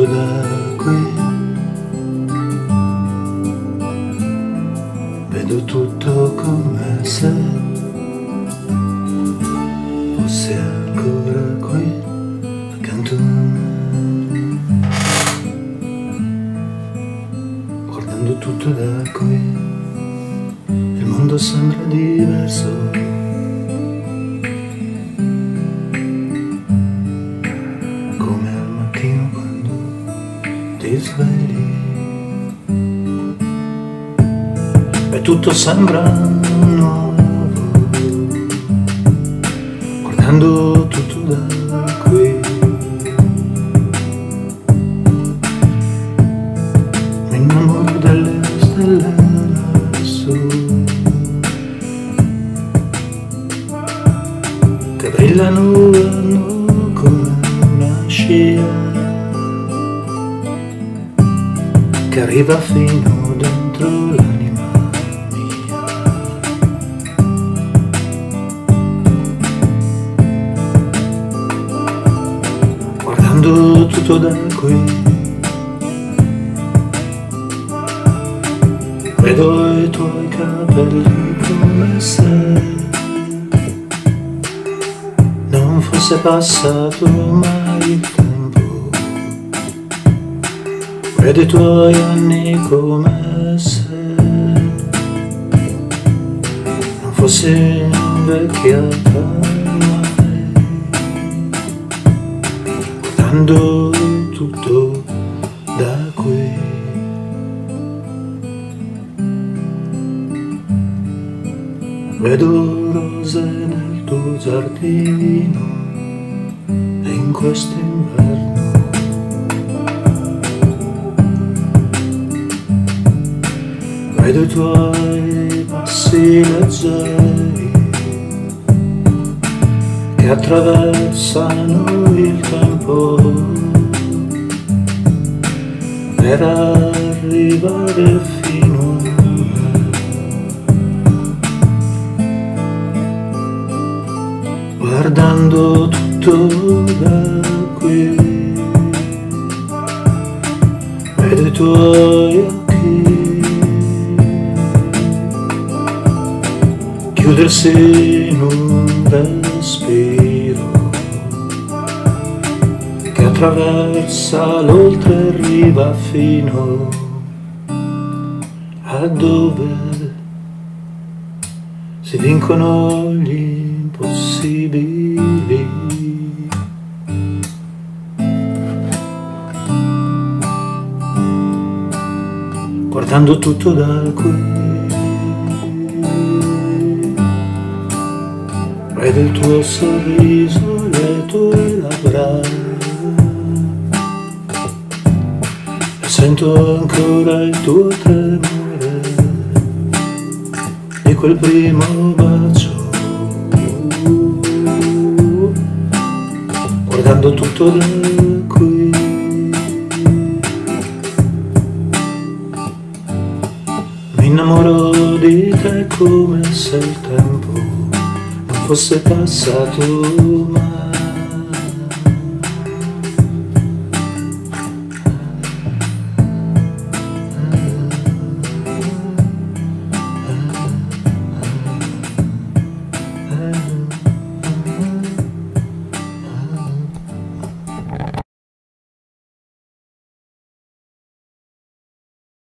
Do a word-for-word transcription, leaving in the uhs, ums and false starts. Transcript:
da qui, vedo tutto come se fossi ancora qui accanto a me, guardando tutto da qui, il mondo sembra diverso. Ti svegli e tutto sembra nuovo, guardando tutto da qui. Mi innamoro delle stelle lassù che brillano come una scia che arriva fino dentro l'anima mia. Guardando tutto da qui, vedo i tuoi capelli come se non fosse passato mai il tempo. Vedo i tuoi anni come se non fossi invecchiata mai, guardando tutto da qui. Vedo rose nel tuo giardino e in quest'inverno vedo i tuoi passi leggeri che attraversano il tempo per arrivare fino a me, guardando tutto da qui, vedo i tuoi occhi chiudersi in un respiro che attraversa l'oltre e arriva fino a dove si vincono gli impossibili. Guardando tutto da qui, vedo il tuo sorriso, le tue labbra e sento ancora il tuo tremore di quel primo bacio. Guardando tutto da qui, mi innamoro di te come se il tempo fosse passato mai.